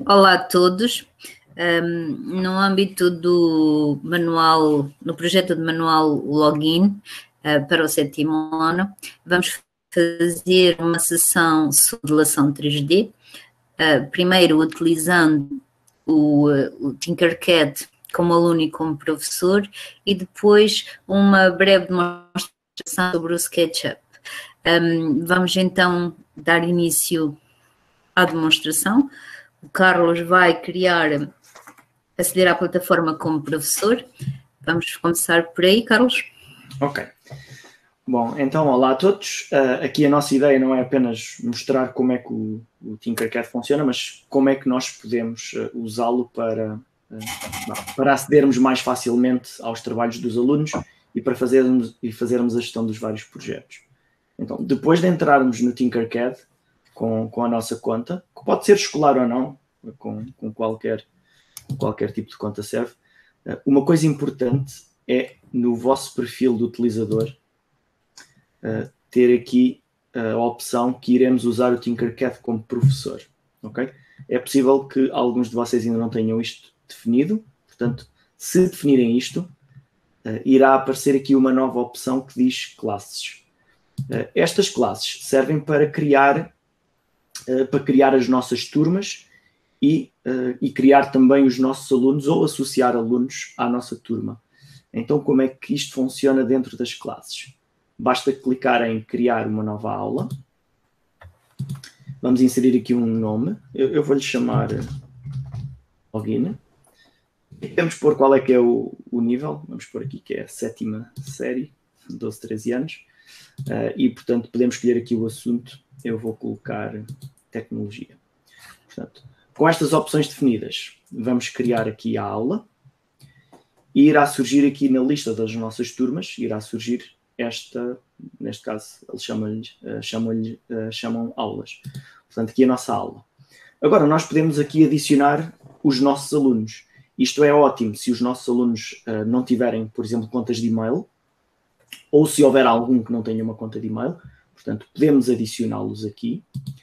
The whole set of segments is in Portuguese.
Olá a todos. No âmbito do manual, no projeto de manual Login para o 7º ano, vamos fazer uma sessão sobre modelação 3D, primeiro utilizando o Tinkercad como aluno e como professor, e depois uma breve demonstração sobre o SketchUp. Vamos então dar início à demonstração. O Carlos vai aceder à plataforma como professor. Vamos começar por aí, Carlos. Ok. Bom, então, olá a todos. Aqui a nossa ideia não é apenas mostrar como é que o Tinkercad funciona, mas como é que nós podemos usá-lo para acedermos mais facilmente aos trabalhos dos alunos e para fazermos a gestão dos vários projetos. Então, depois de entrarmos no Tinkercad com a nossa conta, que pode ser escolar ou não, com qualquer tipo de conta serve, uma coisa importante é no vosso perfil do utilizador ter aqui a opção que iremos usar o Tinkercad como professor. Okay? É possível que alguns de vocês ainda não tenham isto definido, portanto, se definirem isto, irá aparecer aqui uma nova opção que diz classes. Estas classes servem para criar as nossas turmas e criar também os nossos alunos ou associar alunos à nossa turma. Então, como é que isto funciona dentro das classes? Basta clicar em criar uma nova aula. Vamos inserir aqui um nome. Eu vou-lhe chamar Login. Vamos pôr qual é que é o nível. Vamos pôr aqui que é a 7ª série, 12, 13 anos. E, portanto, podemos escolher aqui o assunto. Eu vou colocar tecnologia. Portanto, com estas opções definidas, vamos criar aqui a aula. E irá surgir aqui na lista das nossas turmas, irá surgir neste caso, eles chamam aulas. Portanto, aqui a nossa aula. Agora, nós podemos aqui adicionar os nossos alunos. Isto é ótimo se os nossos alunos não tiverem, por exemplo, contas de e-mail, ou se houver algum que não tenha uma conta de e-mail. Portanto, podemos adicioná-los aqui.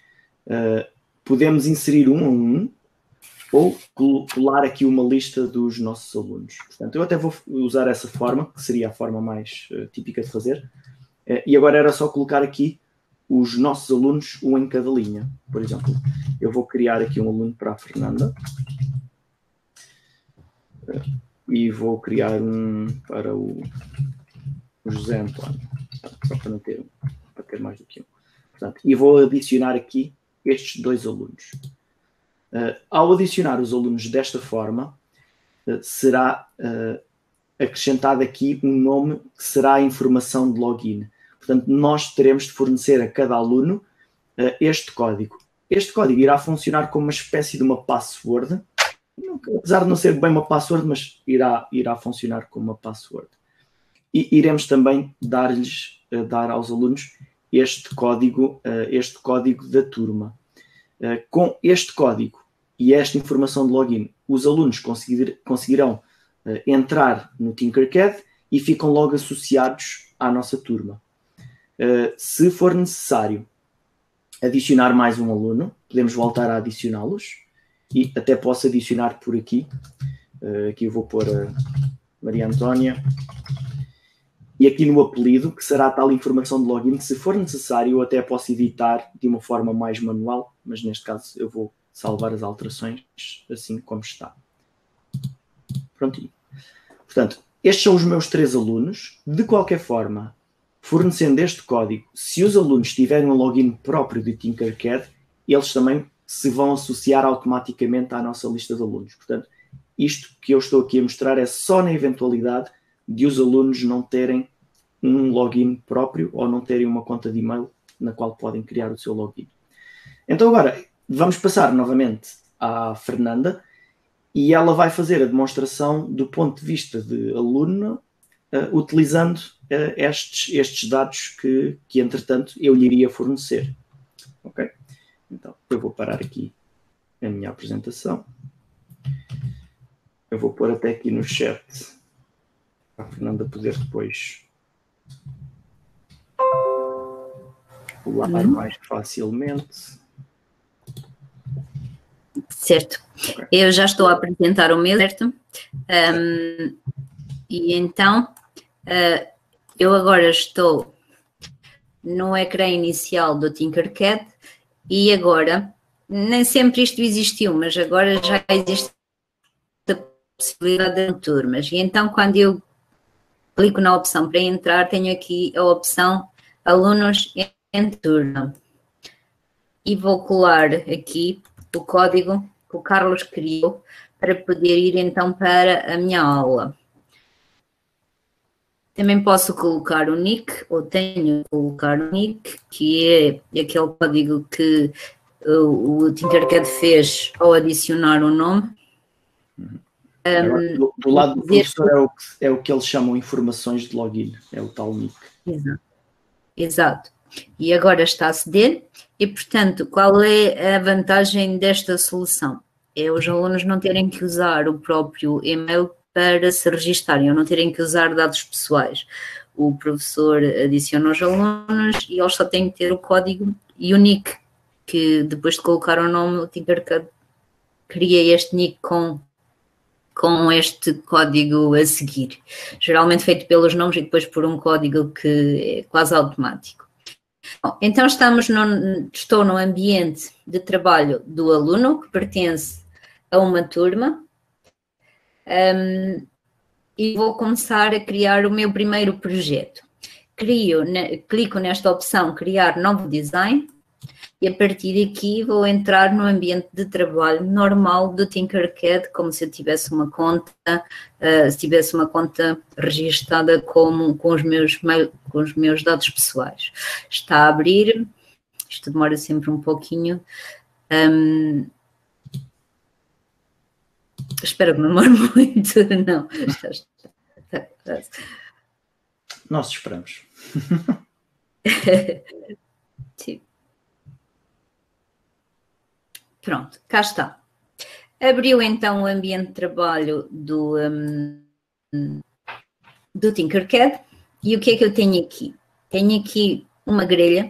Podemos inserir um a um, ou colar aqui uma lista dos nossos alunos. Portanto, eu até vou usar essa forma, que seria a forma mais típica de fazer. E agora era só colocar aqui os nossos alunos, um em cada linha. Por exemplo, eu vou criar aqui um aluno para a Fernanda. E vou criar um para o José António. Só para não ter para ter mais do que um. Portanto, e vou adicionar aqui estes dois alunos. Ao adicionar os alunos desta forma, será acrescentado aqui um nome que será a informação de login. Portanto, nós teremos de fornecer a cada aluno este código. Este código irá funcionar como uma espécie de uma password, apesar de não ser bem uma password, mas irá funcionar como uma password. E iremos também dar aos alunos este código da turma. Com este código e esta informação de login, os alunos conseguirão entrar no Tinkercad e ficam logo associados à nossa turma. Se for necessário adicionar mais um aluno, podemos voltar a adicioná-los e até posso adicionar por aqui. Aqui eu vou pôr a Maria Antónia. E aqui no apelido, que será tal informação de login, que se for necessário eu até posso editar de uma forma mais manual, mas neste caso eu vou salvar as alterações assim como está. Prontinho. Portanto, estes são os meus 3 alunos. De qualquer forma, fornecendo este código, se os alunos tiverem um login próprio de Tinkercad, eles também se vão associar automaticamente à nossa lista de alunos. Portanto, isto que eu estou aqui a mostrar é só na eventualidade de os alunos não terem um login próprio ou não terem uma conta de e-mail na qual podem criar o seu login. Então agora vamos passar novamente à Fernanda e ela vai fazer a demonstração do ponto de vista de aluno utilizando estes dados que entretanto eu lhe iria fornecer. Ok? Então eu vou parar aqui a minha apresentação. Eu vou pôr até aqui no chat para a Fernanda poder depois pular mais facilmente. Certo. Ok. Eu já estou a apresentar o meu, certo? E então, eu agora estou no ecrã inicial do Tinkercad e agora, nem sempre isto existiu, mas agora já existe a possibilidade de turmas. E então, quando eu clico na opção para entrar, tenho aqui a opção alunos em turma. E vou colar aqui o código que o Carlos criou para poder ir então para a minha aula. Também posso colocar o nick, ou tenho que colocar o nick, que é aquele código que o Tinkercad fez ao adicionar o nome. Agora, do lado do professor é o que eles chamam informações de login, é o tal nick. Exato. E agora está a aceder. E, portanto, qual é a vantagem desta solução? É os alunos não terem que usar o próprio e-mail para se registarem, ou não terem que usar dados pessoais. O professor adiciona os alunos e eles só têm que ter o código e o nick, que depois de colocar o nome, o Tinkercad cria este nick com este código a seguir. Geralmente feito pelos nomes e depois por um código que é quase automático. Bom, então estou no ambiente de trabalho do aluno, que pertence a uma turma, e vou começar a criar o meu primeiro projeto. Clico nesta opção criar novo design e a partir daqui vou entrar no ambiente de trabalho normal do Tinkercad, como se eu tivesse uma conta, registada com os meus dados pessoais. Está a abrir, isto demora sempre um pouquinho. Espero que não demore muito, não. Nós esperamos. Sim. Pronto, cá está. Abriu então o ambiente de trabalho do Tinkercad e o que é que eu tenho aqui? Tenho aqui uma grelha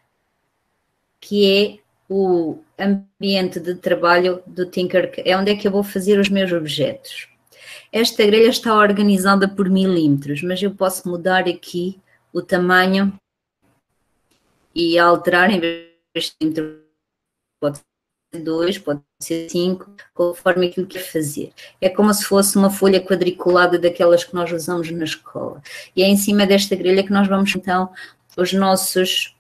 que é o ambiente de trabalho do Tinkercad, é onde é que eu vou fazer os meus objetos. Esta grelha está organizada por milímetros, mas eu posso mudar aqui o tamanho e alterar em vez de milímetro, pode ser 2, pode ser 5, conforme aquilo que quer fazer. É como se fosse uma folha quadriculada daquelas que nós usamos na escola. E é em cima desta grelha que nós vamos então os nossos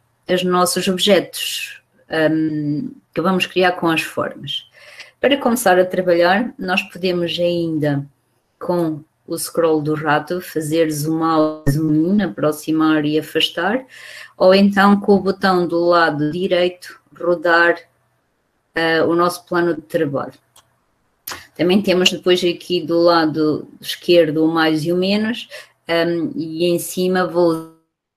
objetos que vamos criar com as formas. Para começar a trabalhar, nós podemos ainda, com o scroll do rato, fazer zoom out, zoom in, aproximar e afastar, ou então com o botão do lado direito, rodar o nosso plano de trabalho. Também temos depois aqui do lado esquerdo o mais e o menos, e em cima vou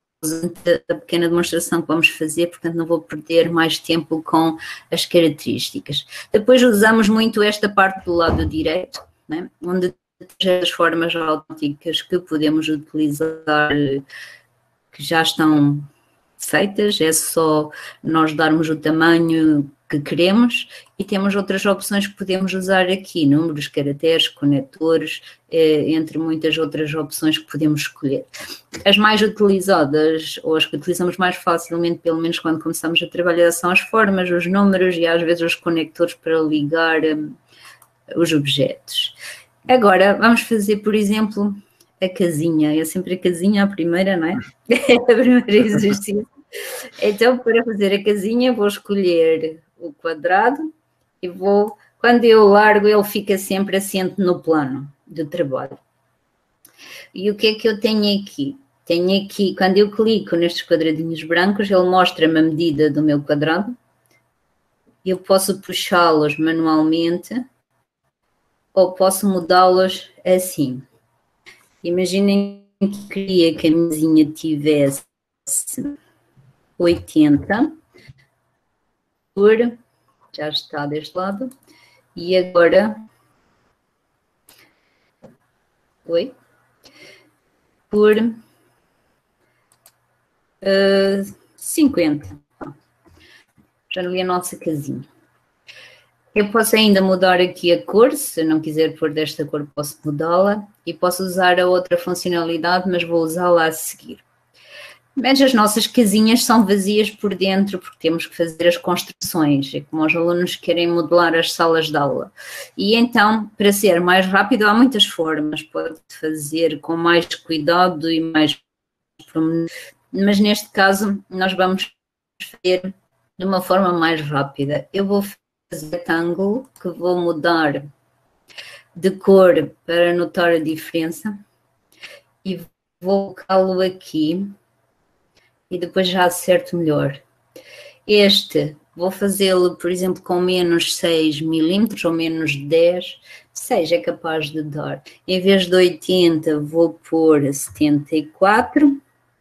a pequena demonstração que vamos fazer, portanto não vou perder mais tempo com as características. Depois usamos muito esta parte do lado direito, né, onde as formas automáticas que podemos utilizar, que já estão feitas, é só nós darmos o tamanho que queremos e temos outras opções que podemos usar aqui, números, caracteres, conectores, entre muitas outras opções que podemos escolher. As mais utilizadas, ou as que utilizamos mais facilmente, pelo menos quando começamos a trabalhar, são as formas, os números e às vezes os conectores para ligar os objetos. Agora, vamos fazer, por exemplo, a casinha. É sempre a casinha a primeira, não é? É o primeiro exercício. Então, para fazer a casinha, vou escolher o quadrado e quando eu largo, ele fica sempre assente no plano de trabalho. E o que é que eu tenho aqui? Tenho aqui, quando eu clico nestes quadradinhos brancos, ele mostra-me a medida do meu quadrado. Eu posso puxá-los manualmente ou posso mudá-los assim. Imaginem que queria que a mesinha tivesse 80 por, já está deste lado, e agora, por 50. Já não vi a nossa casinha. Eu posso ainda mudar aqui a cor, se não quiser pôr desta cor posso mudá-la e posso usar a outra funcionalidade, mas vou usá-la a seguir. Mas as nossas casinhas são vazias por dentro porque temos que fazer as construções, é como os alunos querem modelar as salas de aula. E então, para ser mais rápido, há muitas formas, pode fazer com mais cuidado e mais... Mas neste caso, nós vamos fazer de uma forma mais rápida. Eu vou fazer retângulo, que vou mudar de cor para notar a diferença e vou colocá-lo aqui e depois já acerto melhor. Este, vou fazê-lo, por exemplo, com menos 6 milímetros ou menos 10, 6 é capaz de dar. Em vez de 80, vou pôr 74.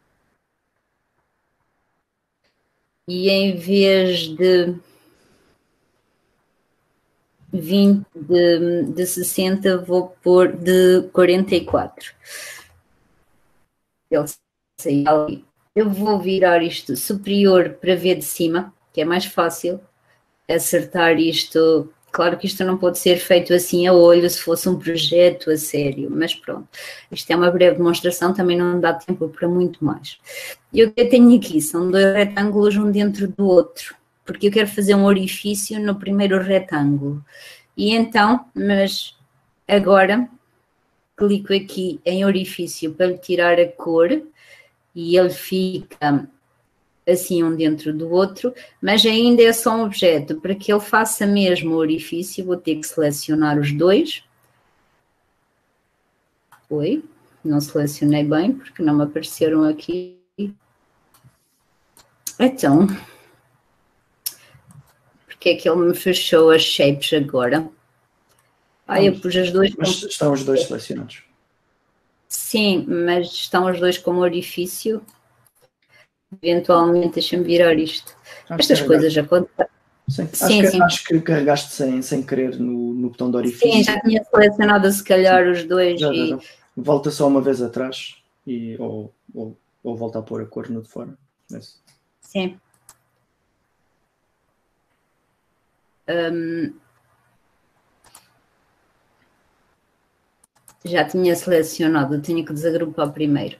E em vez de 20, de 60, vou pôr de 44. Ele saiu ali. Eu vou virar isto superior para ver de cima, que é mais fácil acertar isto. Claro que isto não pode ser feito assim a olho se fosse um projeto a sério, mas pronto. Isto é uma breve demonstração, também não dá tempo para muito mais. E o que eu tenho aqui são dois retângulos um dentro do outro, porque eu quero fazer um orifício no primeiro retângulo. E então, mas agora, clico aqui em orifício para lhe tirar a cor e ele fica assim um dentro do outro, mas ainda é só um objeto. Para que ele faça mesmo o orifício, vou ter que selecionar os dois. Oi, não selecionei bem, porque não me apareceram aqui. Então, porque é que ele me fechou as shapes agora? Eu pus as duas... Mas estão os dois selecionados. Sim, mas estão os dois como orifício. Eventualmente, deixa-me virar isto. Estas coisas já acontecem. Sim, acho que carregaste sem querer no botão de orifício. Sim, já tinha selecionado se calhar os dois. Já. Volta só uma vez atrás ou volta a pôr a cor no de fora. Sim. Já tinha selecionado, tenho que desagrupar primeiro.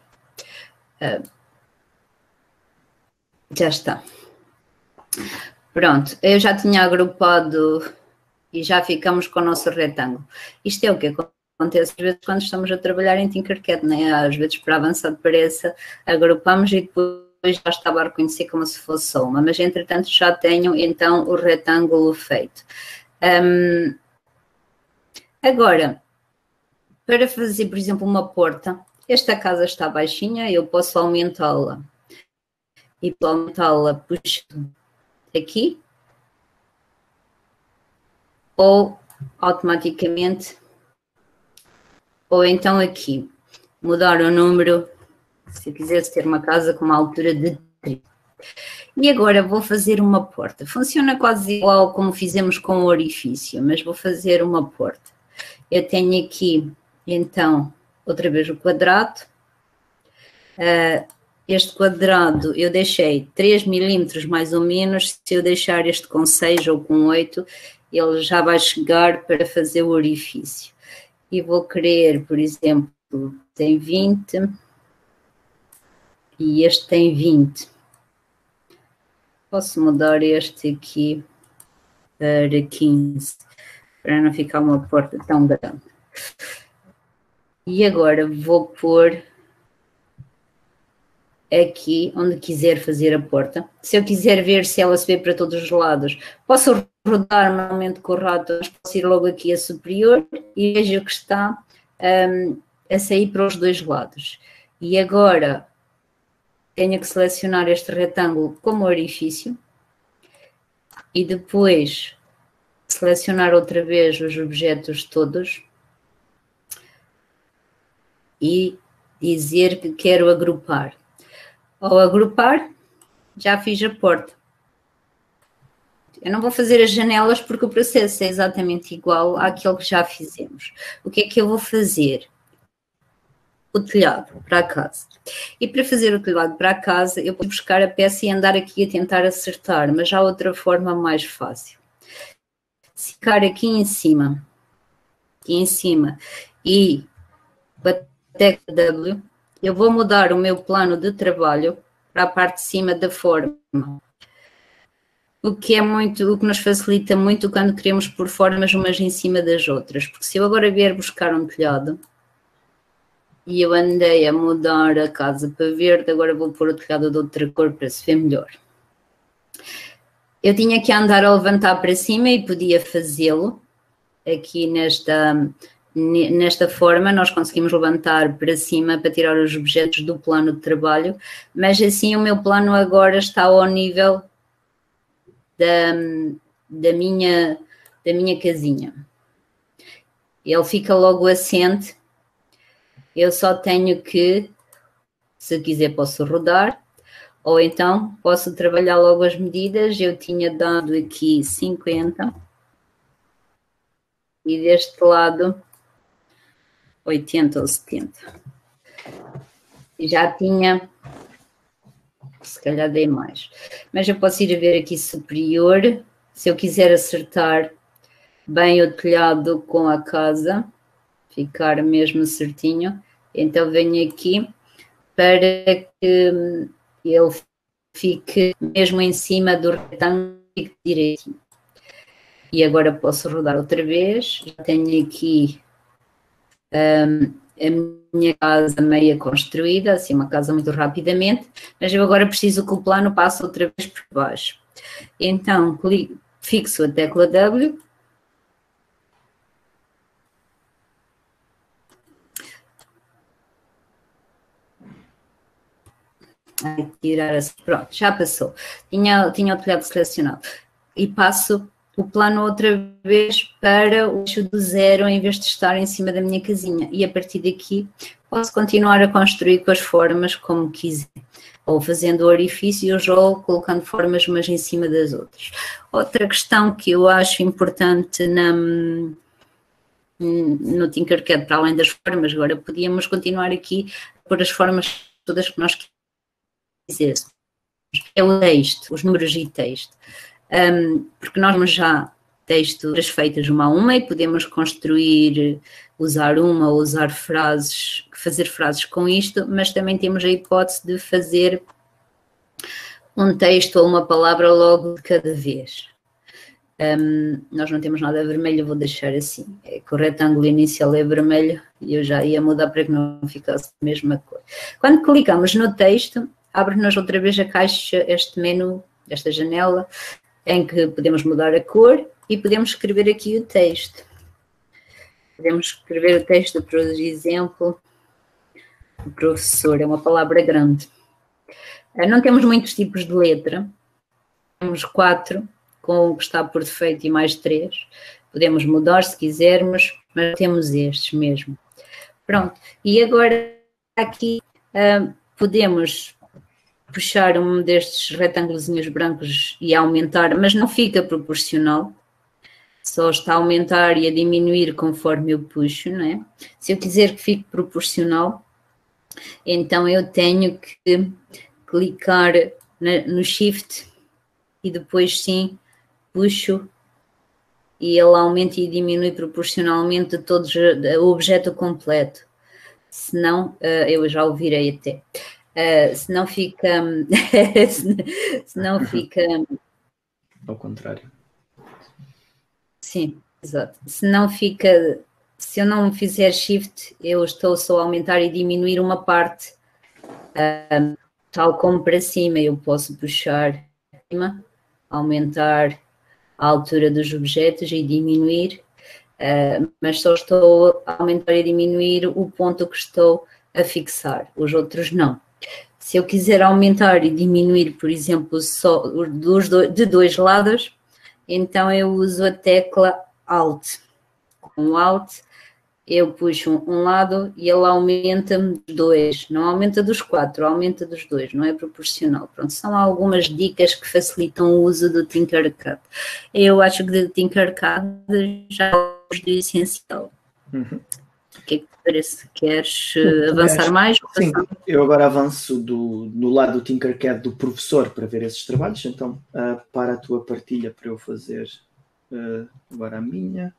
Já está. Pronto, eu já tinha agrupado e já ficamos com o nosso retângulo. Isto é o que acontece às vezes quando estamos a trabalhar em Tinkercad, né? Às vezes, para avançar depressa, agrupamos e depois já estava a reconhecer como se fosse só uma, mas entretanto já tenho então o retângulo feito. Agora, para fazer, por exemplo, uma porta, esta casa está baixinha, eu posso aumentá-la. E para aumentá-la, puxo aqui. Ou automaticamente, ou então aqui. Mudar o número, se eu quisesse ter uma casa com uma altura de 30. E agora vou fazer uma porta. Funciona quase igual como fizemos com o orifício, mas vou fazer uma porta. Eu tenho aqui, então, outra vez o quadrado. Este quadrado eu deixei 3 milímetros mais ou menos. Se eu deixar este com 6 ou com 8, ele já vai chegar para fazer o orifício. E vou querer, por exemplo, tem 20 e este tem 20. Posso mudar este aqui para 15, para não ficar uma porta tão grande. E agora vou pôr aqui onde quiser fazer a porta. Se eu quiser ver se ela se vê para todos os lados, posso rodar normalmente com o rato, mas posso ir logo aqui a superior e vejo que está a sair para os dois lados. E agora tenho que selecionar este retângulo como orifício e depois selecionar outra vez os objetos todos e dizer que quero agrupar. Ao agrupar, já fiz a porta. Eu não vou fazer as janelas porque o processo é exatamente igual àquele que já fizemos. O que é que eu vou fazer? O telhado para a casa. E para fazer o telhado para a casa, eu vou buscar a peça e andar aqui a tentar acertar, mas há outra forma mais fácil. Se ficar aqui em cima, e com a tecla W, eu vou mudar o meu plano de trabalho para a parte de cima da forma. O que nos facilita muito quando queremos pôr formas umas em cima das outras. Porque se eu agora vier buscar um telhado, e eu andei a mudar a casa para verde, agora vou pôr o telhado de outra cor para se ver melhor. Eu tinha que andar a levantar para cima e podia fazê-lo. Aqui nesta forma nós conseguimos levantar para cima para tirar os objetos do plano de trabalho, mas assim o meu plano agora está ao nível da minha casinha. Ele fica logo assente. Eu só tenho que, se quiser, posso rodar, ou então posso trabalhar logo as medidas. Eu tinha dado aqui 50 e deste lado 80 ou 70. E já tinha, se calhar dei mais, mas eu posso ir a ver aqui superior, se eu quiser acertar bem o telhado com a casa, ficar mesmo certinho, então venho aqui para que ele fique mesmo em cima do retângulo direitinho. E agora posso rodar outra vez, já tenho aqui a minha casa meia construída, assim uma casa muito rapidamente, mas eu agora preciso que o plano passe outra vez por baixo. Então, fixo a tecla W. Pronto, já passou. Tinha o telhado selecionado. E passo o plano outra vez para o eixo do zero, em vez de estar em cima da minha casinha. E a partir daqui posso continuar a construir com as formas como quiser. Ou fazendo orifícios ou colocando formas umas em cima das outras. Outra questão que eu acho importante no Tinkercad, para além das formas, agora podíamos continuar aqui a pôr as formas todas que nós quiséssemos. É o texto, os números e texto. Porque nós temos já textos feitas uma a uma e podemos construir, usar uma ou usar frases, fazer frases com isto, mas também temos a hipótese de fazer um texto ou uma palavra logo de cada vez. Nós não temos nada vermelho, eu vou deixar assim. É que o retângulo inicial é vermelho e eu já ia mudar para que não ficasse a mesma cor. Quando clicamos no texto, abre-nos outra vez a caixa, este menu, esta janela, em que podemos mudar a cor e podemos escrever aqui o texto. Podemos escrever o texto, por exemplo, o professor, é uma palavra grande. Não temos muitos tipos de letra, temos 4, com o que está por defeito e mais 3. Podemos mudar se quisermos, mas temos estes mesmo. Pronto, e agora aqui podemos puxar um destes retângulos brancos e aumentar, mas não fica proporcional, só está a aumentar e a diminuir conforme eu puxo, não é? Se eu quiser que fique proporcional, então eu tenho que clicar no Shift e depois sim puxo e ele aumenta e diminui proporcionalmente o objeto completo. Senão, eu já o virei até. Se não fica ao contrário. Sim, exato. Se eu não fizer shift, eu estou só a aumentar e diminuir uma parte, tal como para cima. Eu posso puxar para cima, aumentar a altura dos objetos e diminuir, mas só estou a aumentar e diminuir o ponto que estou a fixar, os outros não. Se eu quiser aumentar e diminuir, por exemplo, só de dois lados, então eu uso a tecla Alt. Com Alt, eu puxo um lado e ele aumenta-me dos 2. Não aumenta dos 4, aumenta dos 2, não é proporcional. Pronto, são algumas dicas que facilitam o uso do Tinkercad. Eu acho que do Tinkercad já é do essencial. Uhum. O que é que te parece? Queres avançar mais? Sim, eu agora avanço no lado do Tinkercad do professor para ver esses trabalhos, então para a tua partilha para eu fazer agora a minha.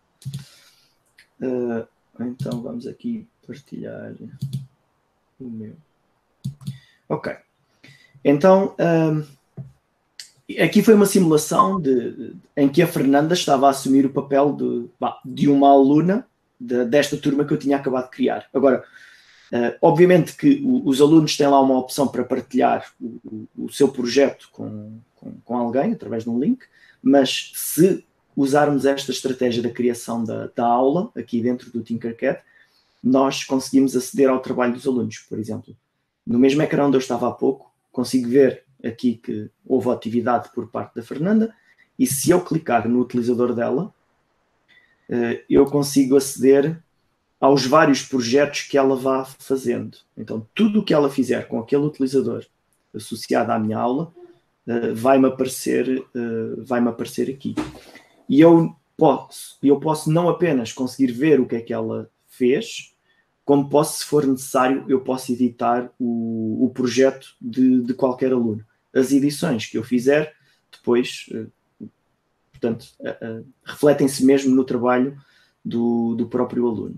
Então vamos aqui partilhar o meu. Ok. Então, aqui foi uma simulação em que a Fernanda estava a assumir o papel de uma aluna desta turma que eu tinha acabado de criar. Agora, obviamente que os alunos têm lá uma opção para partilhar o seu projeto com alguém, através de um link, mas se usarmos esta estratégia da criação da aula, aqui dentro do Tinkercad, nós conseguimos aceder ao trabalho dos alunos. Por exemplo, no mesmo ecrã onde eu estava há pouco, consigo ver aqui que houve atividade por parte da Fernanda, e se eu clicar no utilizador dela, eu consigo aceder aos vários projetos que ela vá fazendo. Então, tudo o que ela fizer com aquele utilizador associado à minha aula, vai-me aparecer aqui. E eu posso não apenas conseguir ver o que é que ela fez, como posso, se for necessário, eu posso editar o projeto de qualquer aluno. As edições que eu fizer, depois, portanto, refletem-se mesmo no trabalho do próprio aluno.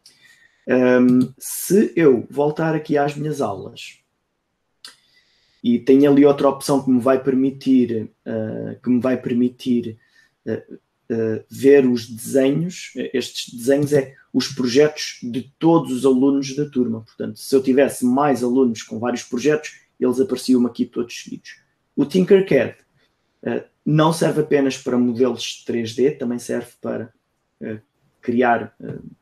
Se eu voltar aqui às minhas aulas e tenho ali outra opção que me vai permitir ver os desenhos, estes desenhos os projetos de todos os alunos da turma. Portanto, se eu tivesse mais alunos com vários projetos, eles apareciam aqui todos seguidos. O Tinkercad não serve apenas para modelos 3D, também serve para criar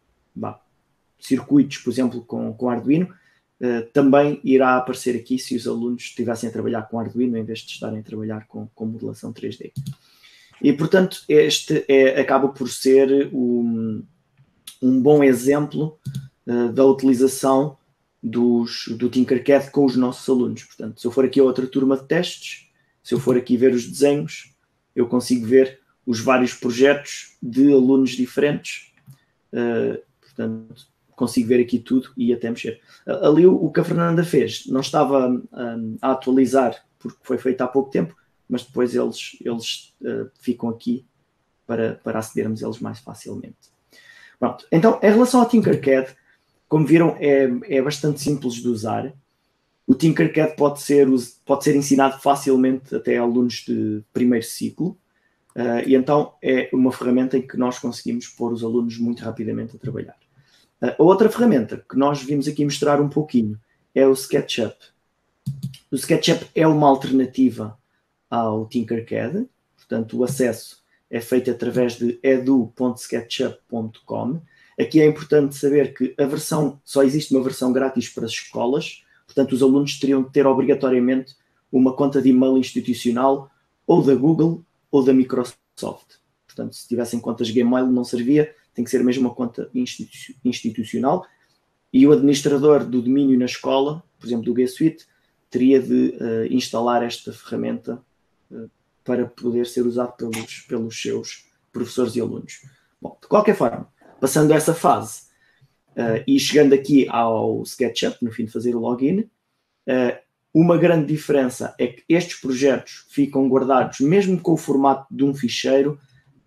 circuitos, por exemplo, com Arduino. Também irá aparecer aqui se os alunos estivessem a trabalhar com Arduino em vez de estarem a trabalhar com modelação 3D. E, portanto, este acaba por ser um bom exemplo da utilização do Tinkercad com os nossos alunos. Portanto, se eu for aqui a outra turma de testes, se eu for aqui ver os desenhos, eu consigo ver os vários projetos de alunos diferentes. Portanto, consigo ver aqui tudo e até mexer. Ali o que a Fernanda fez, não estava a atualizar porque foi feito há pouco tempo, mas depois eles ficam aqui para acedermos a eles mais facilmente. Pronto. Então, em relação ao Tinkercad, como viram, é bastante simples de usar. O Tinkercad pode ser ensinado facilmente até a alunos de primeiro ciclo, e então é uma ferramenta em que nós conseguimos pôr os alunos muito rapidamente a trabalhar. A outra ferramenta que nós vimos aqui mostrar um pouquinho é o SketchUp. O SketchUp é uma alternativa ao Tinkercad, portanto o acesso é feito através de edu.sketchup.com. Aqui é importante saber que só existe uma versão grátis para as escolas, portanto os alunos teriam de ter obrigatoriamente uma conta de e-mail institucional ou da Google ou da Microsoft. Portanto, se tivessem contas Gmail não servia, tem que ser mesmo uma conta institucional, e o administrador do domínio na escola, por exemplo do G Suite, teria de instalar esta ferramenta para poder ser usado pelos seus professores e alunos. Bom, de qualquer forma, passando essa fase e chegando aqui ao SketchUp, no fim de fazer o login, uma grande diferença é que estes projetos ficam guardados, mesmo com o formato de um ficheiro,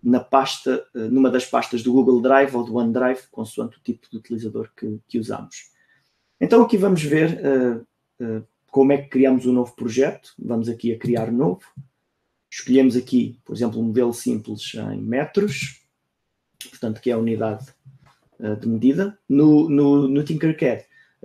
numa das pastas do Google Drive ou do OneDrive, consoante o tipo de utilizador que usamos. Então aqui vamos ver como é que criamos um novo projeto. Vamos aqui a criar novo. Escolhemos aqui, por exemplo, um modelo simples em metros, portanto, que é a unidade de medida. No Tinkercad,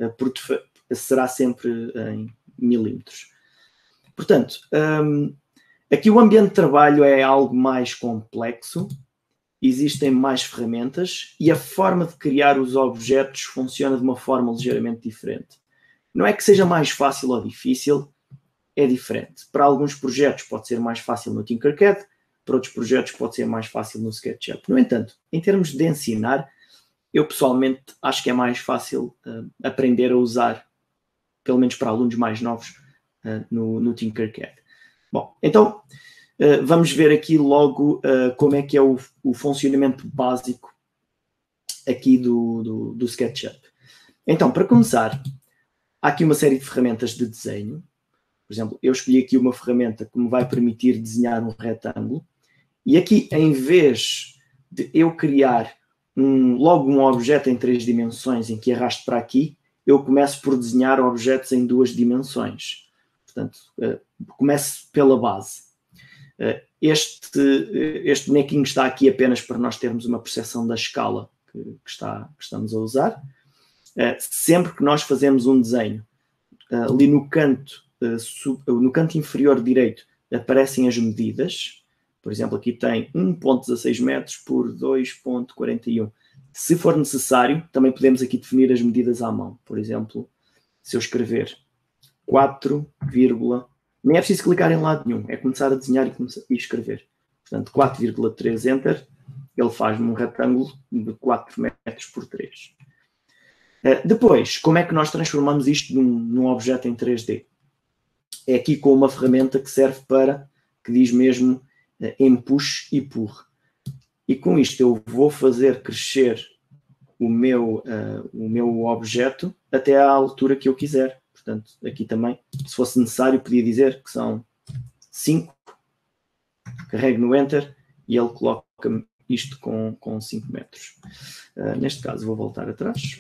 será sempre em milímetros. Portanto, aqui o ambiente de trabalho é algo mais complexo, existem mais ferramentas e a forma de criar os objetos funciona de uma forma ligeiramente diferente. Não é que seja mais fácil ou difícil, é diferente. Para alguns projetos pode ser mais fácil no Tinkercad, para outros projetos pode ser mais fácil no SketchUp. No entanto, em termos de ensinar, eu pessoalmente acho que é mais fácil aprender a usar, pelo menos para alunos mais novos, no Tinkercad. Bom, então vamos ver aqui logo como é que é o funcionamento básico aqui do SketchUp. Então, para começar, há aqui uma série de ferramentas de desenho. Por exemplo, eu escolhi aqui uma ferramenta que me vai permitir desenhar um retângulo E aqui, em vez de eu criar logo um objeto em 3 dimensões em que arrasto para aqui, eu começo por desenhar objetos em 2 dimensões. Portanto, começo pela base. Este bonequinho está aqui apenas para nós termos uma percepção da escala que estamos a usar. Sempre que nós fazemos um desenho, ali no canto inferior direito aparecem as medidas. Por exemplo, aqui tem 1.16 metros por 2.41. Se for necessário, também podemos aqui definir as medidas à mão. Por exemplo, se eu escrever 4, nem é preciso clicar em lado nenhum, é começar a desenhar e escrever. Portanto, 4,3 Enter, ele faz-me um retângulo de 4 metros por 3. Depois, como é que nós transformamos isto num objeto em 3D? É aqui com uma ferramenta que serve que diz mesmo em push e pull. E com isto eu vou fazer crescer o meu objeto até à altura que eu quiser. Portanto, aqui também, se fosse necessário, podia dizer que são 5. Carrego no Enter e ele coloca-me isto com 5 metros. Neste caso, vou voltar atrás.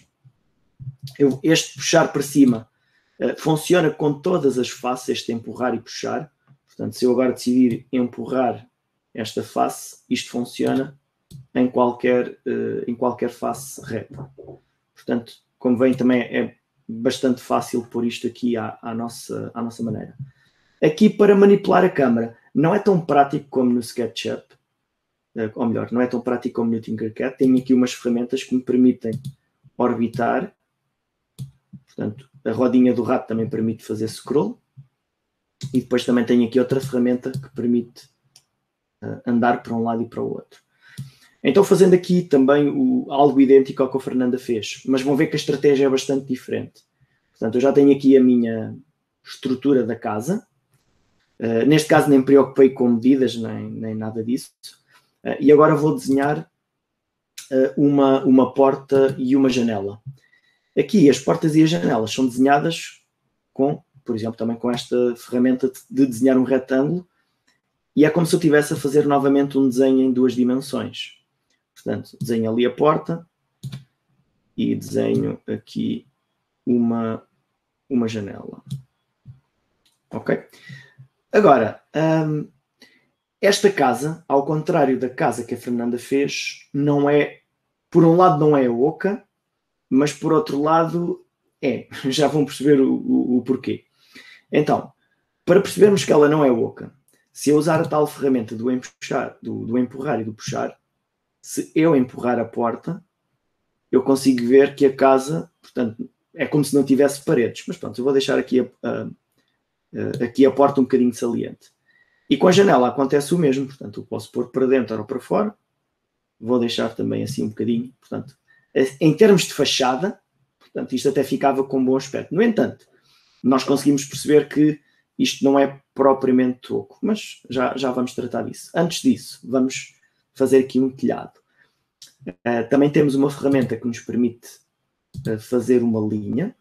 Este puxar para cima funciona com todas as faces, este empurrar e puxar. Portanto, se eu agora decidir empurrar esta face, isto funciona em qualquer face reta. Portanto, como veem, também é bastante fácil pôr isto aqui à nossa maneira. Aqui, para manipular a câmera, não é tão prático como no SketchUp, ou melhor, não é tão prático como no Tinkercad. Tenho aqui umas ferramentas que me permitem orbitar. Portanto, a rodinha do rato também permite fazer scroll. E depois também tenho aqui outra ferramenta que permite andar para um lado e para o outro. Então, fazendo aqui também algo idêntico ao que a Fernanda fez, mas vão ver que a estratégia é bastante diferente. Portanto, eu já tenho aqui a minha estrutura da casa. Neste caso, nem me preocupei com medidas, nem nada disso. E agora vou desenhar uma porta e uma janela. Aqui, as portas e as janelas são desenhadas por exemplo, também com esta ferramenta de desenhar um retângulo, e é como se eu estivesse a fazer novamente um desenho em 2 dimensões. Portanto, desenho ali a porta e desenho aqui uma janela. Ok? Agora, esta casa, ao contrário da casa que a Fernanda fez, por um lado não é oca, mas por outro lado é. Já vão perceber o porquê. Então, para percebermos que ela não é oca, se eu usar a tal ferramenta do empurrar e do puxar, se eu empurrar a porta, eu consigo ver que a casa, portanto, é como se não tivesse paredes. Mas pronto, eu vou deixar aqui a porta um bocadinho saliente. E com a janela acontece o mesmo. Portanto, eu posso pôr para dentro ou para fora. Vou deixar também assim um bocadinho. Portanto, em termos de fachada, portanto, isto até ficava com um bom aspecto. No entanto, nós conseguimos perceber que isto não é propriamente oco, mas já vamos tratar disso. Antes disso, vamos fazer aqui um telhado. Também temos uma ferramenta que nos permite fazer uma linha.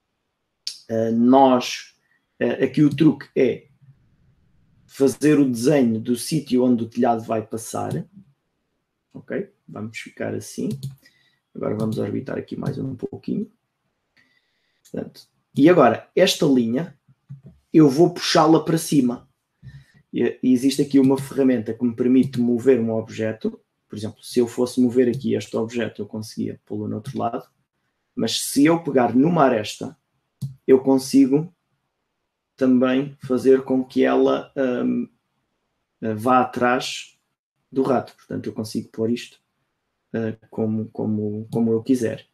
Aqui o truque é fazer o desenho do sítio onde o telhado vai passar. Ok? Vamos ficar assim. Agora vamos orbitar aqui mais um pouquinho. Portanto, e agora, esta linha, eu vou puxá-la para cima. E existe aqui uma ferramenta que me permite mover um objeto. Por exemplo, se eu fosse mover aqui este objeto, eu conseguia pô-lo no outro lado. Mas se eu pegar numa aresta, eu consigo também fazer com que ela vá atrás do rato. Portanto, eu consigo pôr isto como eu quiser.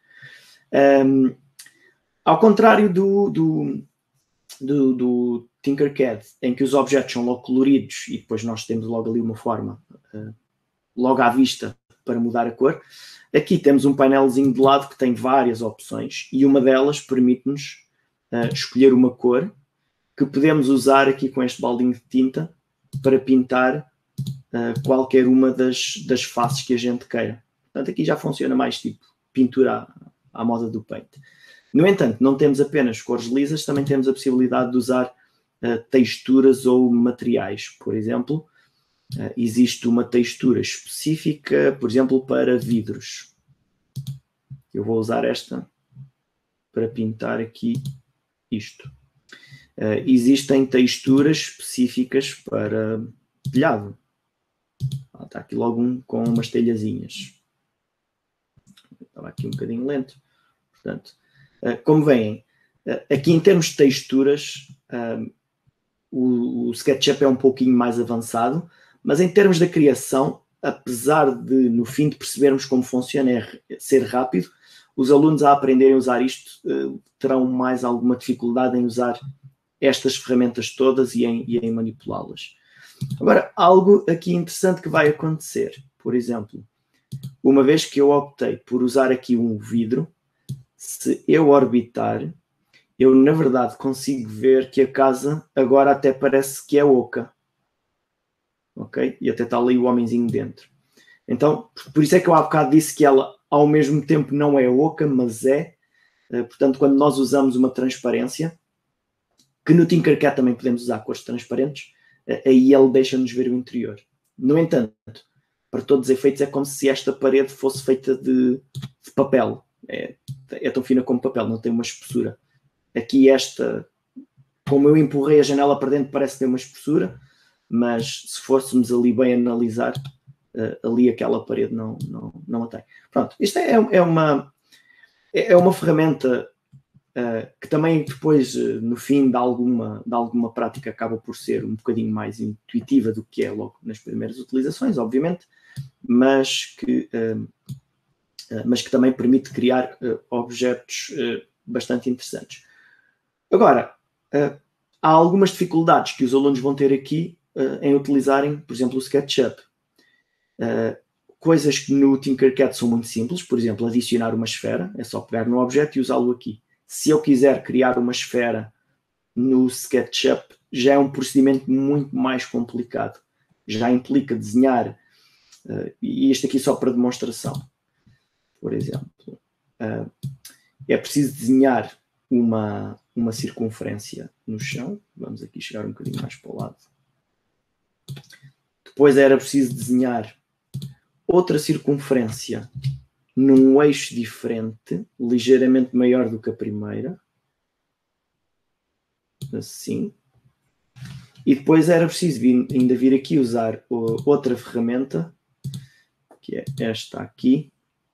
Ao contrário do Tinkercad, em que os objetos são logo coloridos e depois nós temos logo ali uma forma logo à vista para mudar a cor, aqui temos um painelzinho de lado que tem várias opções e uma delas permite-nos escolher uma cor que podemos usar aqui com este baldinho de tinta para pintar qualquer uma das faces que a gente queira. Portanto, aqui já funciona mais tipo pintura à moda do Paint. No entanto, não temos apenas cores lisas, também temos a possibilidade de usar texturas ou materiais. Por exemplo, existe uma textura específica, por exemplo, para vidros. Eu vou usar esta para pintar aqui isto. Existem texturas específicas para telhado. Está aqui logo um com umas telhazinhas. Estava aqui um bocadinho lento. Portanto, como veem, aqui em termos de texturas, o SketchUp é um pouquinho mais avançado, mas em termos da criação, apesar de, no fim, de percebermos como funciona ser rápido, os alunos a aprenderem a usar isto terão mais alguma dificuldade em usar estas ferramentas todas e em manipulá-las. Agora, algo aqui interessante que vai acontecer, por exemplo, uma vez que eu optei por usar aqui um vidro, se eu orbitar, eu na verdade consigo ver que a casa agora até parece que é oca. Ok? E até está ali o homenzinho dentro. Então, por isso é que eu há bocado disse que ela ao mesmo tempo não é oca, mas é. Portanto, quando nós usamos uma transparência, que no Tinkercad também podemos usar cores transparentes, aí ele deixa-nos ver o interior. No entanto, para todos os efeitos, é como se esta parede fosse feita de papel. É tão fina como papel, não tem uma espessura. Aqui esta, como eu empurrei a janela para dentro, parece ter uma espessura, mas se fôssemos ali bem analisar, ali aquela parede não a tem. Pronto, isto é uma ferramenta que também depois, no fim de alguma prática, acaba por ser um bocadinho mais intuitiva do que é logo nas primeiras utilizações, obviamente, mas que também permite criar objetos bastante interessantes. Agora, há algumas dificuldades que os alunos vão ter aqui em utilizarem, por exemplo, o SketchUp. Coisas que no Tinkercad são muito simples, por exemplo, adicionar uma esfera, é só pegar no objeto e usá-lo aqui. Se eu quiser criar uma esfera no SketchUp, já é um procedimento muito mais complicado. Já implica desenhar, e isto aqui só para demonstração, por exemplo, é preciso desenhar uma circunferência no chão. Vamos aqui chegar um bocadinho mais para o lado. Depois era preciso desenhar outra circunferência num eixo diferente, ligeiramente maior do que a primeira. Assim. E depois era preciso ainda vir aqui usar outra ferramenta, que é esta aqui,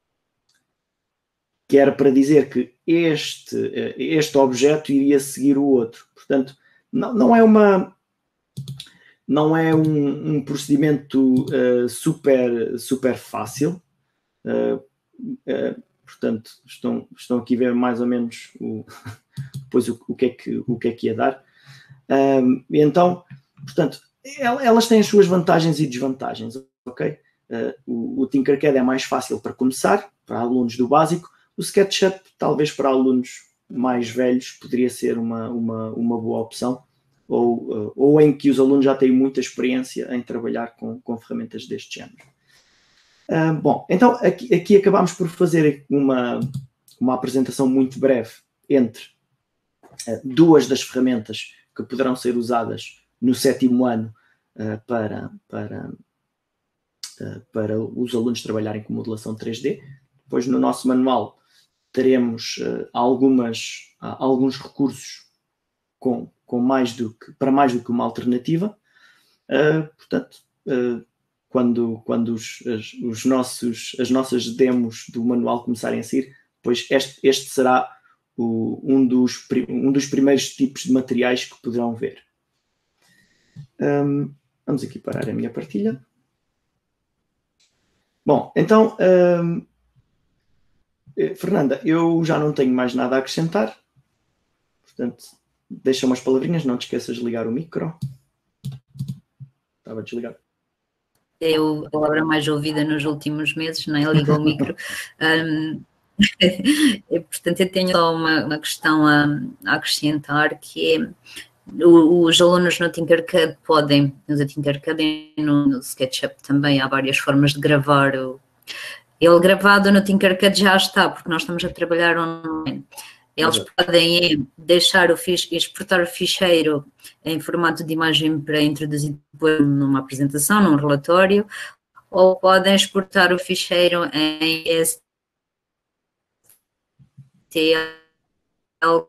que era para dizer que este objeto iria seguir o outro. Portanto, não é um procedimento super fácil. Portanto, estão aqui a ver mais ou menos depois o que é que ia dar. Então, portanto, elas têm as suas vantagens e desvantagens. Ok? O Tinkercad é mais fácil para começar, para alunos do básico. O SketchUp, talvez para alunos mais velhos, poderia ser uma boa opção, ou em que os alunos já têm muita experiência em trabalhar com ferramentas deste género. Bom, então aqui acabámos por fazer uma apresentação muito breve entre duas das ferramentas que poderão ser usadas no 7º ano para os alunos trabalharem com modelação 3D. Depois no nosso manual teremos alguns recursos para mais do que uma alternativa. Portanto, quando as nossas demos do manual começarem a sair, depois este será um dos primeiros tipos de materiais que poderão ver. Vamos aqui parar a minha partilha. Bom, então, Fernanda, eu já não tenho mais nada a acrescentar. Portanto, deixa umas palavrinhas, não te esqueças de ligar o micro. Estava desligado. Eu a palavra mais ouvida nos últimos meses, não é? Liga o micro. Portanto, eu tenho só uma questão a acrescentar, que é os alunos no Tinkercad podem, no Tinkercad e no SketchUp também há várias formas de gravar. Ele gravado no Tinkercad já está, porque nós estamos a trabalhar online. Eles podem deixar exportar o ficheiro em formato de imagem para introduzir depois numa apresentação, num relatório, ou podem exportar o ficheiro em STL,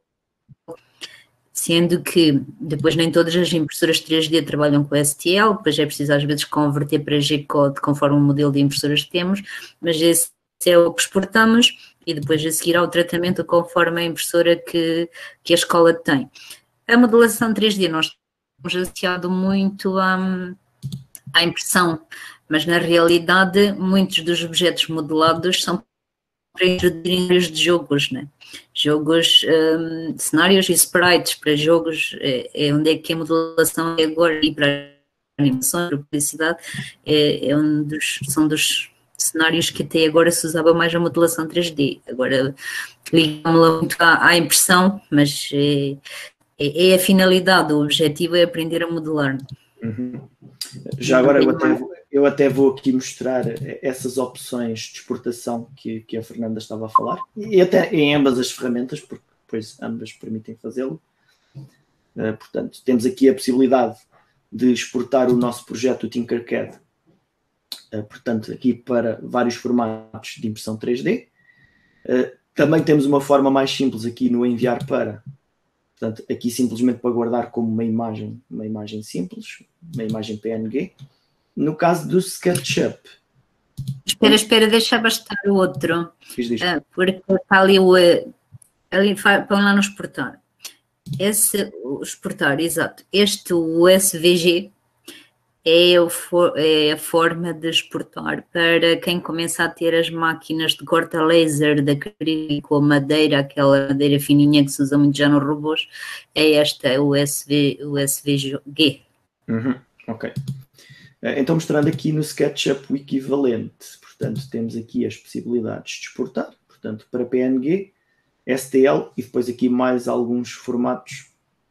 sendo que depois nem todas as impressoras 3D trabalham com STL, depois é preciso às vezes converter para G-Code conforme o modelo de impressoras que temos, mas esse é o que exportamos e depois a seguir ao tratamento conforme a impressora que a escola tem. A modelação 3D nós temos associado muito à impressão, mas na realidade muitos dos objetos modelados são para introduzir de jogos, né? Jogos, cenários e sprites para jogos, é onde é que a modelação é agora, e para a animação, para a publicidade, são dos cenários que até agora se usava mais a modelação 3D. Agora ligamos-la muito à impressão, mas é a finalidade, o objetivo é aprender a modelar. Uhum. Já agora eu até vou aqui mostrar essas opções de exportação que a Fernanda estava a falar, e até em ambas as ferramentas, porque depois ambas permitem fazê-lo. Portanto, temos aqui a possibilidade de exportar o nosso projeto, o Tinkercad, portanto, aqui para vários formatos de impressão 3D. Também temos uma forma mais simples aqui no enviar para, portanto, aqui simplesmente para guardar como uma imagem simples, uma imagem PNG. No caso do SketchUp. Espera, deixa bastar o outro. Porque está ali põe lá no exportar. O exportar, exato. O SVG é a forma de exportar para quem começa a ter as máquinas de corta laser, de acrílico ou madeira, aquela madeira fininha que se usa muito já nos robôs. O SVG. Ok. Então, mostrando aqui no SketchUp o equivalente, portanto, temos aqui as possibilidades de exportar, portanto, para PNG, STL e depois aqui mais alguns formatos,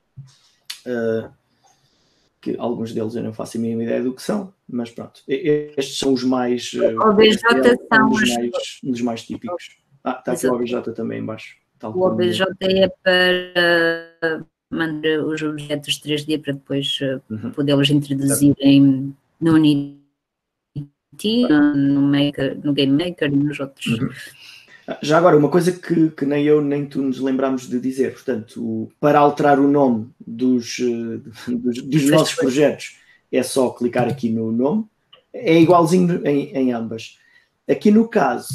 que alguns deles eu não faço a mínima ideia do que são, mas pronto, estes são os mais... OBJ são um dos mais típicos. Está aqui o OBJ também em baixo. O OBJ é para mandar os objetos 3D para depois podê-los introduzir no Unity, no Game Maker e nos outros. Já agora, uma coisa que nem eu nem tu nos lembramos de dizer, portanto, para alterar o nome dos nossos projetos é só clicar aqui no nome, é igualzinho em ambas. Aqui no caso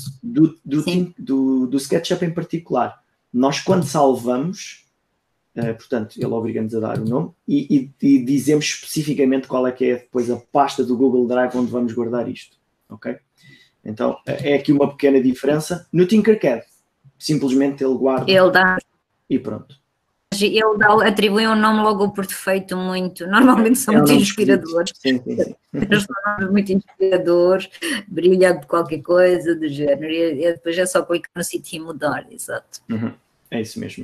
do SketchUp em particular, nós quando salvamos, portanto, ele obriga-nos a dar o nome e dizemos especificamente qual é que é depois a pasta do Google Drive onde vamos guardar isto, ok? Então, é aqui uma pequena diferença. No Tinkercad, simplesmente ele guarda e pronto. Ele atribui um nome logo por defeito muito. Normalmente são muito inspiradores. Sim. Eles são muito inspiradores, brilha de qualquer coisa do género. E depois é só clicar no sítio e mudar, exato. É isso mesmo.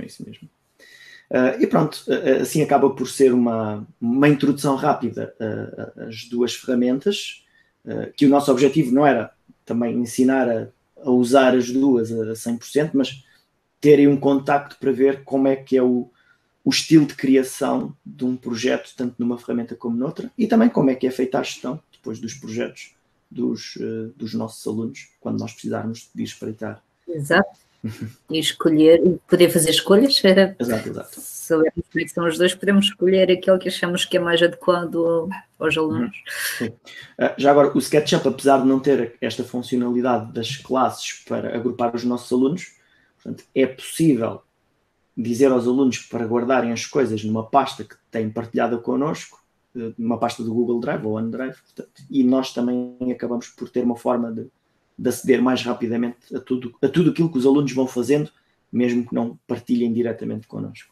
E pronto, assim acaba por ser uma introdução rápida às duas ferramentas, que o nosso objetivo não era também ensinar a usar as duas a 100%, mas terem um contacto para ver como é que é o estilo de criação de um projeto, tanto numa ferramenta como noutra, e também como é que é feita a gestão depois dos projetos dos nossos alunos, quando nós precisarmos de espreitar. Exato. E escolher, poder fazer escolhas. Exato. Se soubermos como é que são os dois, podemos escolher aquele que achamos que é mais adequado aos alunos. Sim. Já agora, o SketchUp, apesar de não ter esta funcionalidade das classes para agrupar os nossos alunos, portanto, é possível dizer aos alunos para guardarem as coisas numa pasta que têm partilhada connosco, numa pasta do Google Drive ou OneDrive, portanto, e nós também acabamos por ter uma forma de aceder mais rapidamente a tudo aquilo que os alunos vão fazendo, mesmo que não partilhem diretamente connosco.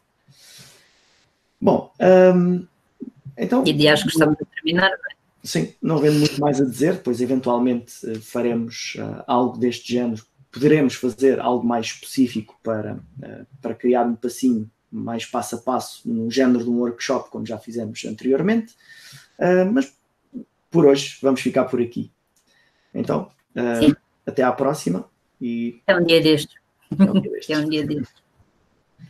Bom, então... E acho que estamos a terminar, não é? Sim, não havendo muito mais a dizer, depois eventualmente faremos algo deste género, poderemos fazer algo mais específico para criar um passinho mais passo a passo, no género de um workshop, como já fizemos anteriormente, mas por hoje vamos ficar por aqui. Então, até à próxima. É um dia destes. É um dia destes.